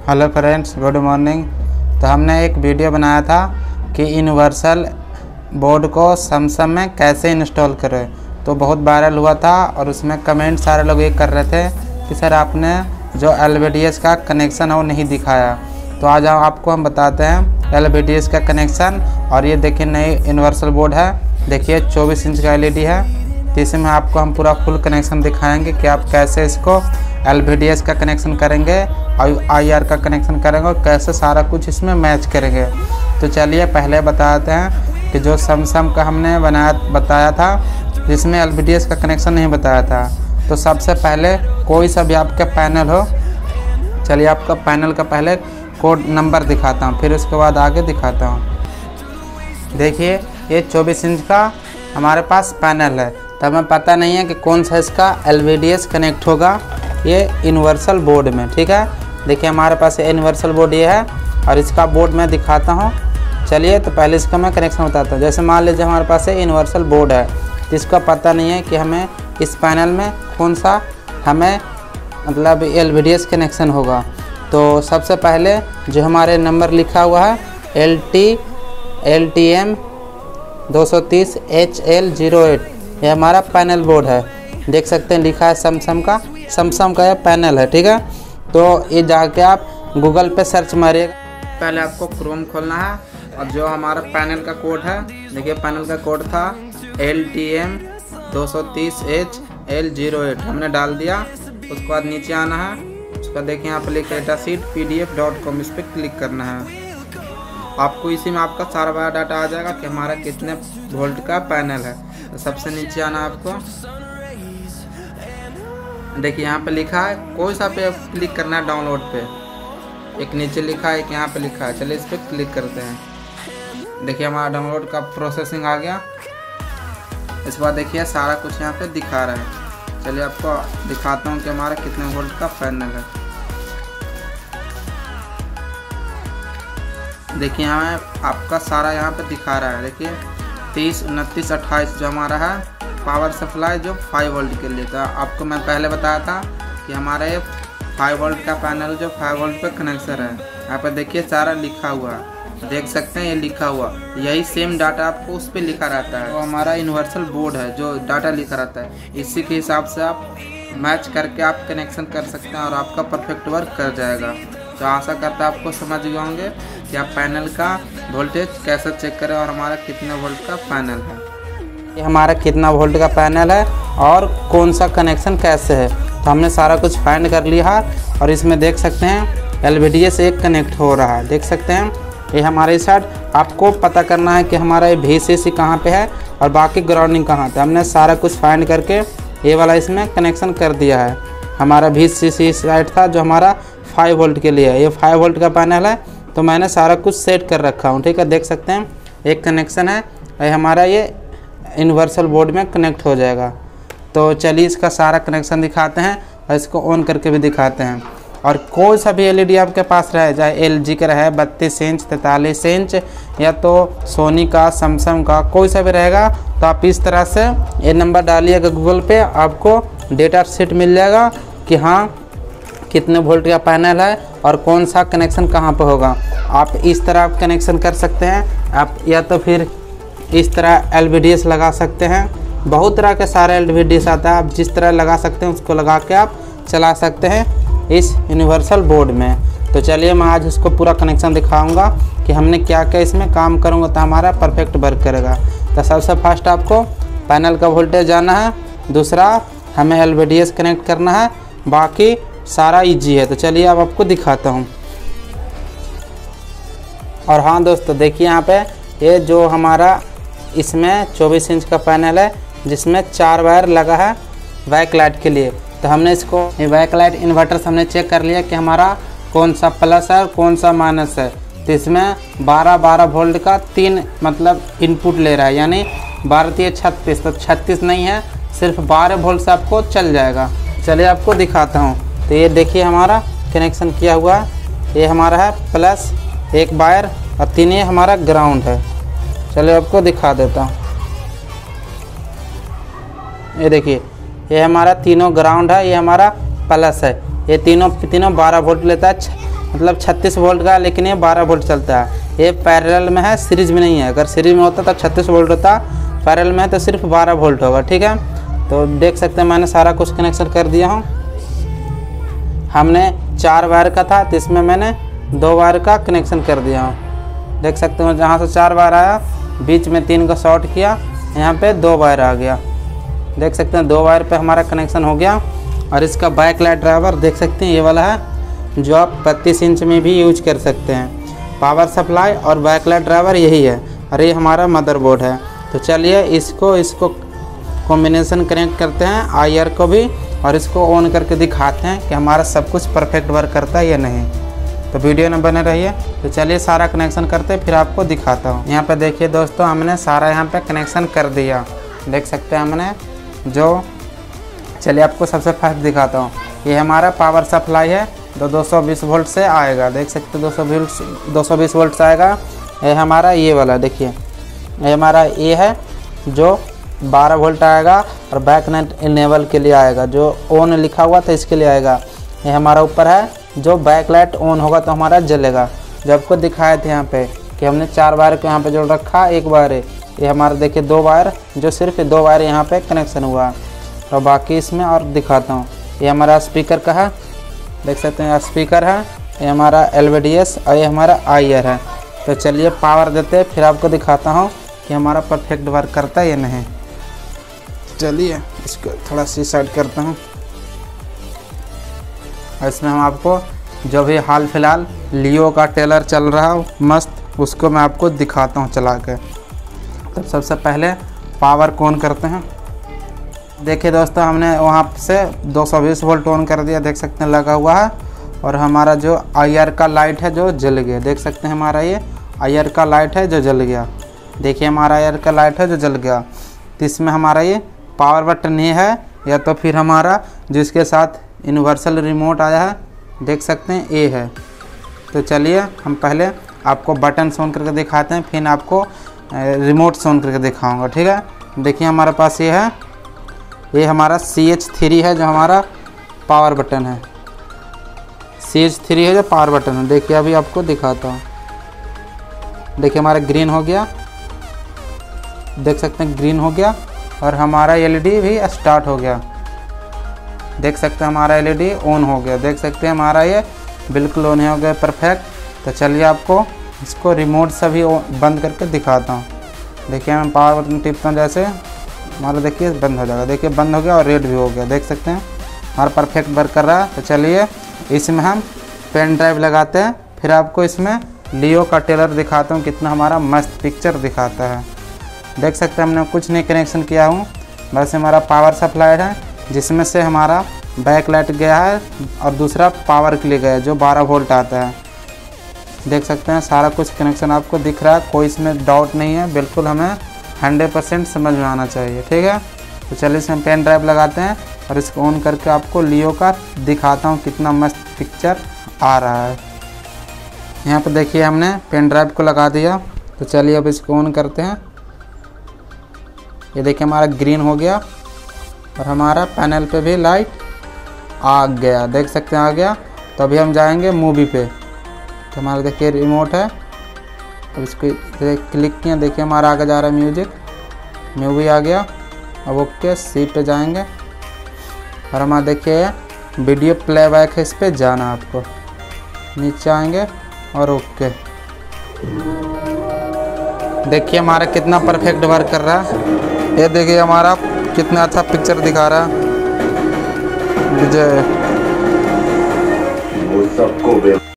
Hello friends, good morning. तो हमने एक वीडियो बनाया था कि यूनिवर्सल बोर्ड को सैमसंग में कैसे इंस्टॉल करें। तो बहुत वायरल हुआ था और उसमें कमेंट सारे लोग ये कर रहे थे कि सर आपने जो LVDS का कनेक्शन है वो नहीं दिखाया। तो आज आपको हम बताते हैं LVDS का कनेक्शन। और ये देखिए नई यूनिवर्सल बोर्ड है, देखिए 24 इंच का LED है। तो इसमें आपको हम पूरा फुल कनेक्शन दिखाएंगे कि आप कैसे इसको LVDS का कनेक्शन करेंगे और IR का कनेक्शन करेंगे और कैसे सारा कुछ इसमें मैच करेंगे। तो चलिए पहले बताते हैं कि जो सैमसंग का हमने बताया था जिसमें LVDS का कनेक्शन नहीं बताया था। तो सबसे पहले कोई सा भी आपका पैनल हो, चलिए आपका पैनल का पहले कोड नंबर दिखाता हूँ, फिर उसके बाद आगे दिखाता हूँ। देखिए ये 24 इंच का हमारे पास पैनल है, तो हमें पता नहीं है कि कौन सा इसका LVDS कनेक्ट होगा ये यूनिवर्सल बोर्ड में। ठीक है, देखिए हमारे पास यूनिवर्सल बोर्ड ये है और इसका बोर्ड मैं दिखाता हूँ। चलिए तो पहले इसका मैं कनेक्शन बताता हूँ। जैसे मान लीजिए हमारे पास यूनिवर्सल बोर्ड है, तो इसका पता नहीं है कि हमें इस पैनल में कौन सा हमें मतलब LVDS कनेक्शन होगा। तो सबसे पहले जो हमारे नंबर लिखा हुआ है LTM 230 HL08, ये हमारा पैनल बोर्ड है। देख सकते हैं लिखा है सैमसंग का यह पैनल है। ठीक है, तो ये जाके आप गूगल पे सर्च मारिएगा। पहले आपको क्रोम खोलना है और जो हमारा पैनल का कोड है, देखिए पैनल का कोड था LTM 230 HL08, हमने डाल दिया। उसके बाद नीचे आना है, उसका देखिए यहाँ पर लिखा है datasheet pdf.com, इस पर क्लिक करना है। आपको इसी में आपका सारा बायोडाटा आ जाएगा कि हमारा कितने वोल्ट का पैनल है। तो सबसे नीचे आना है आपको, देखिए यहाँ पे लिखा है कोई सा पे क्लिक करना है डाउनलोड पे, एक नीचे लिखा है एक यहाँ पे लिखा है। चलिए इस पर क्लिक करते हैं। देखिए हमारा डाउनलोड का प्रोसेसिंग आ गया। इसके बाद देखिए सारा कुछ यहाँ पे दिखा रहा है। चलिए आपको दिखाता हूँ कि हमारा कितने वोल्ट का पैनल है। देखिए हमें आपका सारा यहाँ पे दिखा रहा है। देखिए 30, 29, 28 जो हमारा है पावर सप्लाई जो 5 वोल्ट के लिए था। आपको मैं पहले बताया था कि हमारा ये 5 वोल्ट का पैनल जो 5 वोल्ट पे कनेक्शन है। यहाँ पर देखिए सारा लिखा हुआ है, देख सकते हैं ये लिखा हुआ, यही सेम डाटा आपको उस पर लिखा रहता है। तो हमारा यूनिवर्सल बोर्ड है जो डाटा लिखा रहता है, इसी के हिसाब से आप मैच करके आप कनेक्शन कर सकते हैं और आपका परफेक्ट वर्क कर जाएगा। तो आशा करता है आपको समझ गए होंगे कि आप पैनल का वोल्टेज कैसे चेक करें और हमारा कितने वोल्ट का पैनल है, ये हमारा कितना वोल्ट का पैनल है और कौन सा कनेक्शन कैसे है। तो हमने सारा कुछ फाइंड कर लिया है और इसमें देख सकते हैं LVDS एक कनेक्ट हो रहा है। देख सकते हैं ये हमारे साइड आपको पता करना है कि हमारा ये VCC कहाँ पे है और बाकी ग्राउंडिंग कहाँ पे। हमने सारा कुछ फाइंड करके ये वाला इसमें कनेक्शन कर दिया है। हमारा VCC साइड था जो हमारा 5 वोल्ट के लिए है, ये 5 वोल्ट का पैनल है। तो मैंने सारा कुछ सेट कर रखा हूँ। ठीक है, देख सकते हैं एक कनेक्शन है, ये हमारा ये यूनिवर्सल बोर्ड में कनेक्ट हो जाएगा। तो चलिए इसका सारा कनेक्शन दिखाते हैं और इसको ऑन करके भी दिखाते हैं। और कोई सा भी LED आपके पास रहे, चाहे LG का रहे 32 इंच 43 इंच या तो सोनी का सैमसंग का कोई सा भी रहेगा, तो आप इस तरह से ये नंबर डालिएगा गूगल पे, आपको डेटा शीट मिल जाएगा कि हाँ कितने वोल्ट का पैनल है और कौन सा कनेक्शन कहाँ पे होगा। आप इस तरह आप कनेक्शन कर सकते हैं, आप या तो फिर इस तरह LVDS लगा सकते हैं। बहुत तरह के सारे LVDS आता है, आप जिस तरह लगा सकते हैं उसको लगा के आप चला सकते हैं इस यूनिवर्सल बोर्ड में। तो चलिए मैं आज इसको पूरा कनेक्शन दिखाऊंगा कि हमने क्या क्या इसमें काम करूंगा तो हमारा परफेक्ट वर्क करेगा। तो सबसे फर्स्ट आपको पैनल का वोल्टेज जाना है, दूसरा हमें LVDS कनेक्ट करना है, बाकी सारा ईजी है। तो चलिए अब आपको दिखाता हूँ। और हाँ दोस्तों देखिए यहाँ पे ये जो हमारा इसमें 24 इंच का पैनल है जिसमें 4 वायर लगा है बैक लाइट के लिए। तो हमने इसको बैक लाइट इन्वर्टर से हमने चेक कर लिया कि हमारा कौन सा प्लस है और कौन सा माइनस है। तो इसमें 12 वोल्ट का 3 मतलब इनपुट ले रहा है, यानी 12 36, तो 36 नहीं है, सिर्फ 12 वोल्ट से आपको चल जाएगा। चलिए आपको दिखाता हूँ। तो ये देखिए हमारा कनेक्शन किया हुआ है, ये हमारा है प्लस 1 वायर और 3 ये हमारा ग्राउंड है। चलिए आपको दिखा देता हूँ। ये देखिए ये हमारा तीनों ग्राउंड है, ये हमारा प्लस है, ये तीनों 12 वोल्ट लेता है मतलब 36 वोल्ट का, लेकिन ये 12 वोल्ट चलता है। ये पैरेलल में है, सीरीज में नहीं है। अगर सीरीज में होता तो 36 वोल्ट होता, पैरेलल में है तो सिर्फ 12 वोल्ट होगा। ठीक है, तो देख सकते हैं मैंने सारा कुछ कनेक्शन कर दिया हूँ। हमने 4 वायर का था तो इसमें मैंने 2 वायर का कनेक्शन कर दिया हूँ। देख सकते हो जहाँ से 4 वायर आया, बीच में 3 का शॉर्ट किया, यहाँ पे 2 वायर आ गया। देख सकते हैं 2 वायर पे हमारा कनेक्शन हो गया। और इसका बैक लाइट ड्राइवर देख सकते हैं, ये वाला है जो आप 32 इंच में भी यूज कर सकते हैं। पावर सप्लाई और बैक लाइट ड्राइवर यही है, और ये हमारा मदरबोर्ड है। तो चलिए इसको कॉम्बिनेशन कनेक्ट करते हैं, IR को भी, और इसको ऑन करके दिखाते हैं कि हमारा सब कुछ परफेक्ट वर्क करता है या नहीं। तो वीडियो में बने रहिए। तो चलिए सारा कनेक्शन करते फिर आपको दिखाता हूँ। यहाँ पे देखिए दोस्तों, हमने सारा यहाँ पे कनेक्शन कर दिया। देख सकते हैं हमने जो, चलिए आपको सबसे फर्स्ट दिखाता हूँ। ये हमारा पावर सप्लाई है जो 220 वोल्ट से आएगा। देख सकते हैं 220 वोल्ट से आएगा। ये हमारा ये वाला देखिए, ये हमारा ये है जो 12 वोल्ट आएगा, और बैक नेट इनेबल के लिए आएगा, जो ऑन लिखा हुआ था इसके लिए आएगा। ये हमारा ऊपर है जो बैक लाइट ऑन होगा तो हमारा जलेगा। जो आपको दिखाए थे यहाँ पे कि हमने 4 वायर को यहाँ पे जोड़ रखा, 1 वायर है ये हमारा, देखिए 2 वायर, जो सिर्फ 2 वायर यहाँ पे कनेक्शन हुआ। तो बाकी इसमें और दिखाता हूँ। ये हमारा स्पीकर का है, देख सकते हैं स्पीकर है, ये हमारा LVDS और ये हमारा IR है। तो चलिए पावर देते फिर आपको दिखाता हूँ कि हमारा परफेक्ट वर्क करता है या नहीं। चलिए इसको थोड़ा सी साइड करता हूँ। और इसमें हम आपको जो भी हाल फिलहाल लियो का टेलर चल रहा हो मस्त, उसको मैं आपको दिखाता हूँ चला के। तो सबसे पहले पावर को ऑन करते हैं। देखिए दोस्तों, हमने वहाँ से 220 वोल्ट ऑन कर दिया, देख सकते हैं लगा हुआ है। और हमारा जो IR का लाइट है जो जल गया, देख सकते हैं हमारा ये IR का लाइट है जो जल गया। देखिए हमारा IR का लाइट है जो जल गया। तो इसमें हमारा ये पावर बटन ही है, या तो फिर हमारा जिसके साथ यूनिवर्सल रिमोट आया है, देख सकते हैं ये है। तो चलिए हम पहले आपको बटन ऑन करके दिखाते हैं, फिर आपको रिमोट ऑन करके दिखाऊंगा। ठीक है, देखिए हमारे पास ये है, ये हमारा CH3 है जो हमारा पावर बटन है। CH3 है जो पावर बटन है। देखिए अभी आपको दिखाता हूँ। देखिए हमारा ग्रीन हो गया, देख सकते हैं ग्रीन हो गया। और हमारा LED भी स्टार्ट हो गया, देख सकते हैं हमारा LED ऑन हो गया। देख सकते हैं हमारा ये बिल्कुल ऑन हो गया, परफेक्ट। तो चलिए आपको इसको रिमोट से भी बंद करके दिखाता हूँ। देखिए मैं पावर बटन टिपता हूँ, जैसे हमारा देखिए बंद हो जाएगा। देखिए बंद हो गया और रेड भी हो गया, देख सकते हैं हमारा परफेक्ट वर्क कर रहा है। तो चलिए इसमें हम पेन ड्राइव लगाते हैं, फिर आपको इसमें लियो का टेलर दिखाता हूँ कितना हमारा मस्त पिक्चर दिखाता है। देख सकते हैं हमने कुछ नहीं कनेक्शन किया हूँ, बस हमारा पावर सप्लाई है जिसमें से हमारा बैक लाइट गया है, और दूसरा पावर के लिए गया है जो 12 वोल्ट आता है। देख सकते हैं सारा कुछ कनेक्शन आपको दिख रहा है, कोई इसमें डाउट नहीं है। बिल्कुल हमें 100% समझ में आना चाहिए। ठीक है, तो चलिए इसमें पेन ड्राइव लगाते हैं और इसको ऑन करके आपको लियो का दिखाता हूँ कितना मस्त पिक्चर आ रहा है। यहाँ पर देखिए हमने पेन ड्राइव को लगा दिया। तो चलिए अब इसको ऑन करते हैं। ये देखिए हमारा ग्रीन हो गया, और हमारा पैनल पे भी लाइट आ गया, देख सकते हैं आ गया। तो अभी हम जाएंगे मूवी पे। तो हमारा देखिए रिमोट है, अब इसको क्लिक किया, देखिए हमारा आगे जा रहा है म्यूजिक, मूवी आ गया। अब ओके सी पे जाएंगे, और हमारा देखिए वीडियो प्लेबैक है, इस पर जाना आपको, नीचे आएंगे और ओके। देखिए हमारा कितना परफेक्ट वर्क कर रहा है। ये देखिए हमारा कितना अच्छा पिक्चर दिखा रहा है। विजय